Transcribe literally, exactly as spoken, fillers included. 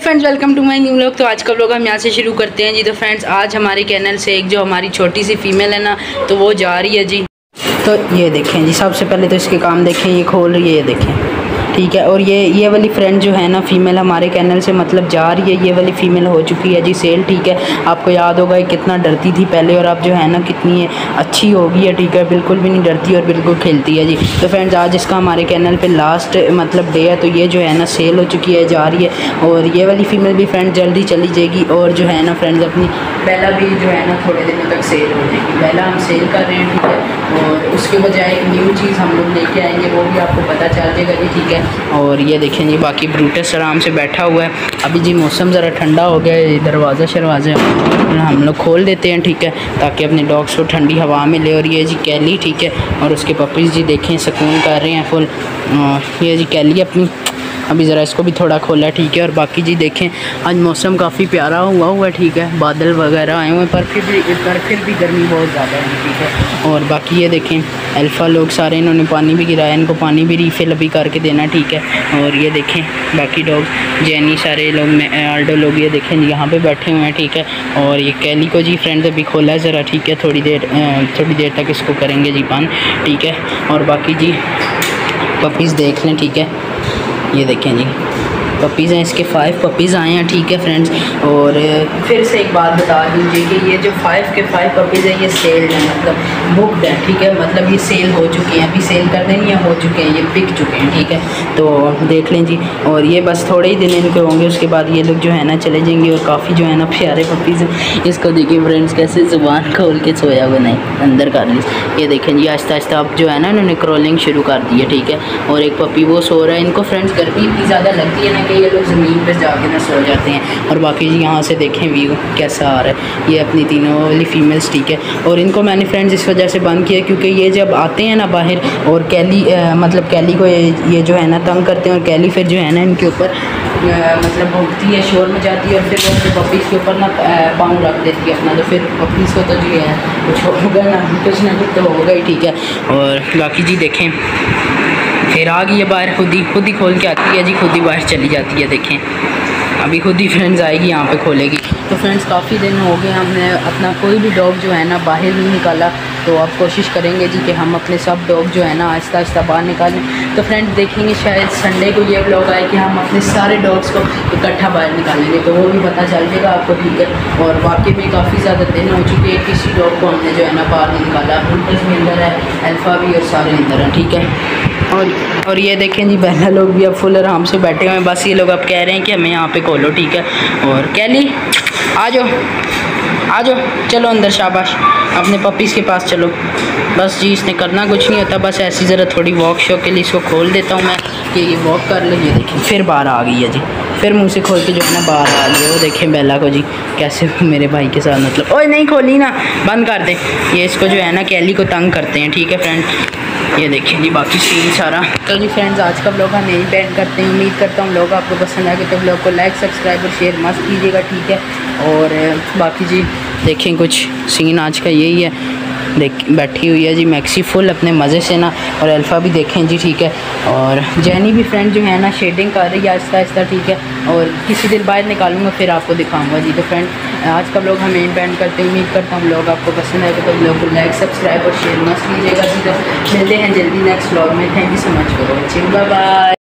Friends welcome to my new vlog. तो आज का व्लॉग हम यहाँ से शुरू करते हैं जी। तो फ्रेंड्स आज हमारे चैनल से एक जो हमारी छोटी सी फीमेल है ना, तो वो जा रही है जी। तो ये देखें जी, सबसे पहले तो इसके काम देखें, ये खोल रही है, ये देखें, ठीक है। और ये ये वाली फ्रेंड जो है ना फीमेल हमारे कैनल से मतलब जा रही है, ये वाली फ़ीमेल हो चुकी है जी सेल, ठीक है। आपको याद होगा कितना डरती थी पहले और अब जो है ना कितनी अच्छी हो गई है, ठीक है, बिल्कुल भी नहीं डरती और बिल्कुल खेलती है जी। तो फ्रेंड्स आज इसका हमारे कैनल पे लास्ट मतलब डे है, तो ये जो है ना सेल हो चुकी है, जा रही है। और ये वाली फ़ीमेल भी फ्रेंड जल्दी चली जाएगी। और जो है ना फ्रेंड्स अपनी बेला भी जो है ना थोड़े दिनों तक सेल हो जाएगी। बेला हम सेल कर रहे हैं, ठीक है। और उसके बजाय एक न्यू चीज़ हम लोग लेके आएंगे, वो भी आपको पता चल जाएगा जी, ठीक है। और ये देखें जी, बाकी ब्रूटस आराम से बैठा हुआ है। अभी जी मौसम ज़रा ठंडा हो गया है, दरवाज़ा शरवाज़ा हम लोग खोल देते हैं, ठीक है, ताकि अपने डॉग्स को ठंडी हवा मिले। और ये जी कैली, ठीक है, और उसके पपीज़ जी देखें सुकून कर रहे हैं फुल। और ये जी कैली अपनी अभी ज़रा इसको भी थोड़ा खोला, ठीक है। और बाकी जी देखें आज मौसम काफ़ी प्यारा हुआ हुआ है, ठीक है, बादल वगैरह आए हुए हैं, पर फिर भी पर फिर भी गर्मी बहुत ज़्यादा है, ठीक है। और बाकी ये देखें अल्फ़ा लोग सारे इन्होंने पानी भी गिराया, इनको पानी भी रिफ़िल अभी करके देना, ठीक है। और ये देखें बाकी डॉग जैनी सारे लोग आल्डो लोग ये देखें यहाँ पे बैठे हुए हैं, ठीक है। और ये कैली को जी फ्रेंड्स अभी खोला है ज़रा, ठीक है, थोड़ी देर थोड़ी देर तक इसको करेंगे जी पान, ठीक है। और बाकी जी पपीज़ देख लें, ठीक है, ये देखें जी पपीज़ हैं, इसके फाइव पपीज़ आए हैं, ठीक है फ्रेंड्स। और फिर से एक बात बता दीजिए कि ये जो फाइव के फाइव पपीज़ हैं ये सेल हैं, मतलब बुकड है, ठीक है, मतलब ये सेल हो चुके हैं, अभी सेल कर देंगे या हो चुके हैं, ये बिक चुके हैं, ठीक है। तो देख लें जी। और ये बस थोड़े ही दिन इनके होंगे, उसके बाद ये लोग जो है ना चले जाएंगे। और काफ़ी जो है ना प्यारे पपीज़ हैं। इसको देखिए फ्रेंड्स कैसे ज़ुबान खोल के सोया हुआ, नहीं अंदर कर ली। ये देखें जी आहिस्ता आहिस्ता अब जो है ना इन्होंने क्रॉलिंग शुरू कर दी है, ठीक है। और एक पपी वो सो रहा है। इनको फ्रेंड्स गर्मी इतनी ज़्यादा लगती है ना कि ये लोग ज़मीन पे जाके ना सो जाते हैं। और बाकी जी यहाँ से देखें व्यू कैसा आ रहा है, ये अपनी तीनों वाली फीमेल्स, ठीक है। और इनको मैंने फ्रेंड्स इस वजह से बंद किया क्योंकि ये जब आते हैं ना बाहर और कैली आ, मतलब कैली को ये, ये जो है ना तंग करते हैं, और कैली फिर जो है ना इनके ऊपर मतलब भोंकती है, शोर मचाती है, और फिर वो पपीज़ के ऊपर ना पाँव रख देती है अपना। तो फिर पपीज़ को तो जो है कुछ होगा ना, कुछ ना कुछ तो होगा ही, ठीक है। और बाकी जी देखें फिर आ गई है बाहर, खुद ही खुद ही खोल के आती है जी, खुद ही बाहर चली जाती है। देखें अभी खुद ही फ्रेंड्स आएगी यहाँ पे खोलेगी। तो फ्रेंड्स काफ़ी दिन हो गए हमने अपना कोई भी डॉग जो है ना बाहर नहीं निकाला, तो अब कोशिश करेंगे जी कि हम अपने सब डॉग जो है ना आहिस्ता आहिस्ता बाहर निकालें। तो फ्रेंड्स देखेंगे शायद संडे को ये व्लॉग आए कि हम अपने सारे डॉग्स को इकट्ठा बाहर निकालेंगे, तो वो भी पता चल जाएगा आपको, ठीक है। और वाकई में काफ़ी ज़्यादा दिन हो चुके हैं, किसी डॉग को हमने जो है ना बाहर नहीं निकाला। ब्रूटस भी अंदर है, अल्फ़ा भी, और सारे अंदर हैं, ठीक है। और और ये देखें जी बेला लोग भी अब फुल आराम से बैठे हुए हैं। बस ये लोग अब कह रहे हैं कि हमें यहाँ पे खोलो, ठीक है। और कैली आ जाओ आ जाओ, चलो अंदर, शाबाश, अपने पपीज़ के पास चलो। बस जी इसने करना कुछ नहीं होता, बस ऐसी ज़रा थोड़ी वॉक शो के लिए इसको खोल देता हूँ मैं कि ये वॉक कर ले। ये देखें फिर बाहर आ गई है जी, फिर मुँह से खोल के जो है ना बाहर आ गई है। वो देखें बेला को जी कैसे मेरे भाई के साथ मतलब, ओए नहीं खोली ना, बंद कर दे। ये इसको जो है ना कैली को तंग करते हैं, ठीक है फ्रेंड। ये देखिए जी बाकी सीन सारा। तो जी फ्रेंड्स आज का व्लॉग हम यहीं पेंड करते हैं। उम्मीद करता हूँ व्लॉग आपको पसंद आएगा, तो व्लॉग को लाइक सब्सक्राइब और शेयर मस्त कीजिएगा, ठीक है। और बाकी जी देखें कुछ सीन आज का यही है। देख बैठी हुई है जी मैक्सी फुल अपने मज़े से ना, और अल्फ़ा भी देखें जी, ठीक है। और जैनी भी फ्रेंड जो है ना शेडिंग कर रही है आहिस्ता आहिस्ता, ठीक है। और किसी दिन बाहर निकालूंगा फिर आपको दिखाऊंगा जी। तो फ्रेंड आज का व्लॉग हम यहीं पेंड करते हैं। उम्मीद करता हूँ व्लॉग आपको पसंद आएगा, तो व्लॉग को लाइक सब्सक्राइब और शेयर मस्त कीजिएगा जी। तो मिलते हैं जल्दी नेक्स्ट व्लॉग में। Thank you so much for watching, bye bye.